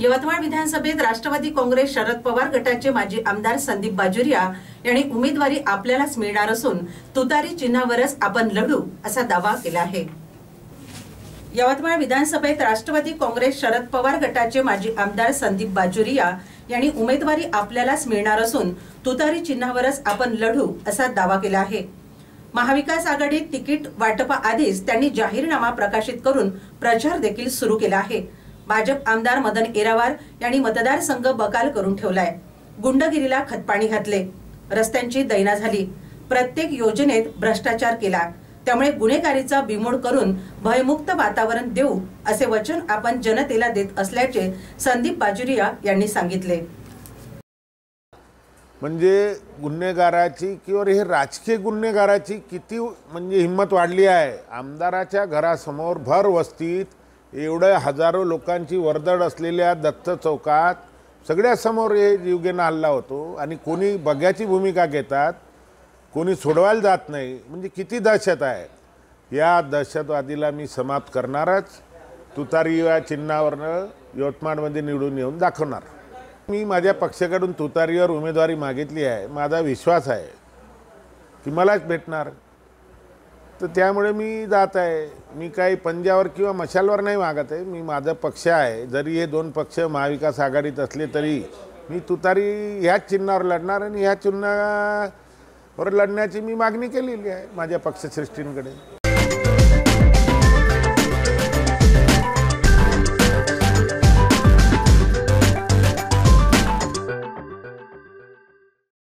यवतमाळ विधानसभेत राष्ट्रवादी काँग्रेस शरद पवार गटाचे माजी आमदार संदीप बाजुरिया यांनी उमेदवारी आपल्यालाच मिळणार असून तुतारी चिन्हावरच आपण लढू असा दावा केला आहे। यवतमाळ विधानसभेत राष्ट्रवादी काँग्रेस शरद पवार गटाचे माजी आमदार संदीप बाजुरिया यांनी उमेदवारी आपल्यालाच मिळणार असून तुतारी चिन्हावरच आपण लढू असा दावा केला आहे। महाविकास आघाडीत तिकीट वाटपाआधीच त्यांनी जाहीरनामा प्रकाशित करून प्रचार देखील सुरू केला आहे। भाजप आमदार मदन येरावार यांनी मतदारसंघ बकाल करून ठेवलाय। गुंडगिरीला खतपाणी घातले, रस्त्यांची दैना झाली, प्रत्येक योजनेत भ्रष्टाचार केला, त्यामुळे गुन्हेगारीचा बिमोड करून भयमुक्त वातावरण देऊ असे वचन आपण जनतेला देत असल्याचे संदीप बाजुरिया यांनी सांगितले। म्हणजे गुन्हेगाराची किंवा हे राजकीय गुन्हेगाराची किती म्हणजे हिंमत वाढली आहे। आमदाराच्या घरासमोर भर वस्तीत एवढ्या हजारो लोकांची वर्दळ असलेल्या दत्त चौकात सगळ्यासमोर हे जीवघेणा हल्ला होतो आणि कोणी बघ्याची भूमिका घेतात, कोणी सोडवायला जात नाही। म्हणजे किती दहशत आहे। या दहशतवादीला मी समाप्त करणारच, तुतारी या चिन्हावरनं यवतमाळमध्ये निवडून येऊन दाखवणार। मी माझ्या पक्षाकडून तुतारीवर उमेदवारी मागितली आहे। माझा विश्वास आहे की मलाच भेटणार, तर त्यामुळे मी जात आहे। मी काही पंजावर किंवा मशालवर नाही मागत आहे। मी माझा पक्ष आहे, जरी हे दोन पक्ष महाविकास आघाडीत असले तरी मी तुतारी ह्याच चिन्हावर लढणार आणि ह्या चिन्हावर लढण्याची मी मागणी केलेली आहे माझ्या पक्षश्रेष्ठींकडे।